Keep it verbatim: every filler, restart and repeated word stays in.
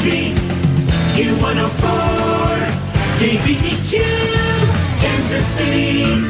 country. Q one oh four, K B E Q, Kansas City.